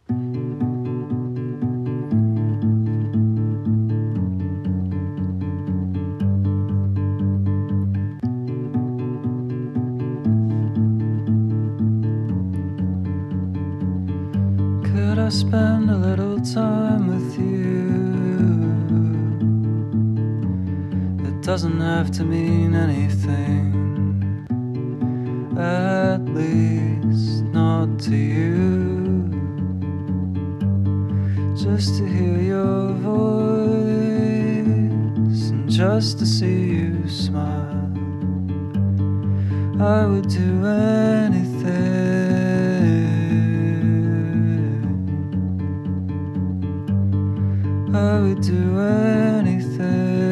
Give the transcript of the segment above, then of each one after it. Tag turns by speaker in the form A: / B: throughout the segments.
A: Could I spend a little time with you? It doesn't have to mean anything, at least not to you. Just to hear your voice and just to see you smile, I would do anything. I would do anything.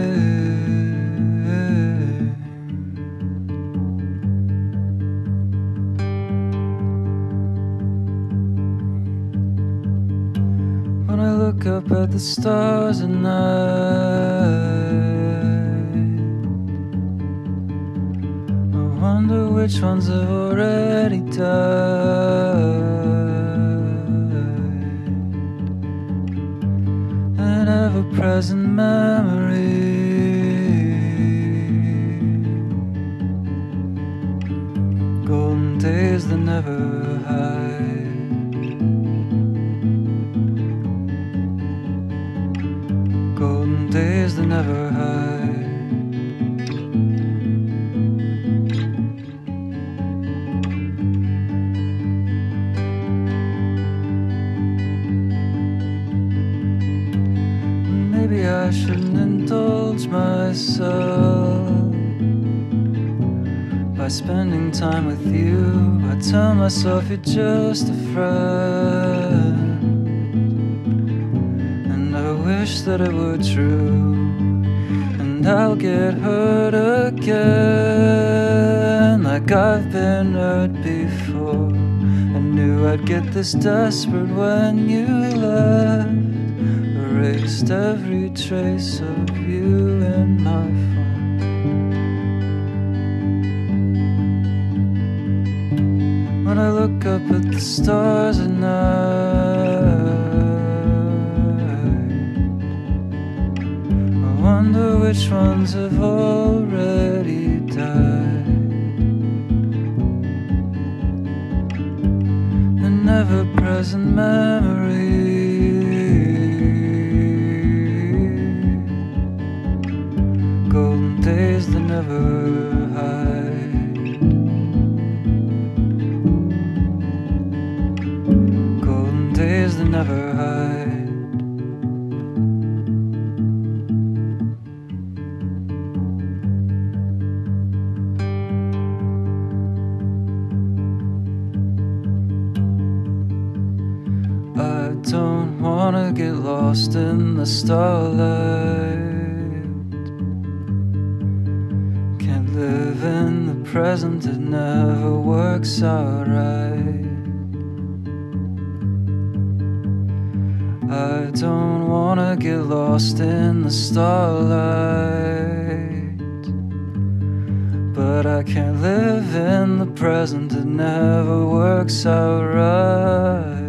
A: When I look up at the stars at night, I wonder which ones have already died. An ever-present memory, golden days that never hide, golden days that never hide. Maybe I shouldn't indulge myself by spending time with you. I tell myself you're just a friend, and I wish that it were true. And I'll get hurt again, like I've been hurt before. I knew I'd get this desperate when you left, erased every trace of you in my phone. When I look up at the stars at night, I wonder which ones have already died. An ever-present memory, golden days that never hide, golden days that never hide. I don't wanna get lost in the starlight, live in the present, it never works out right. I don't wanna get lost in the starlight, but I can't live in the present, it never works out right.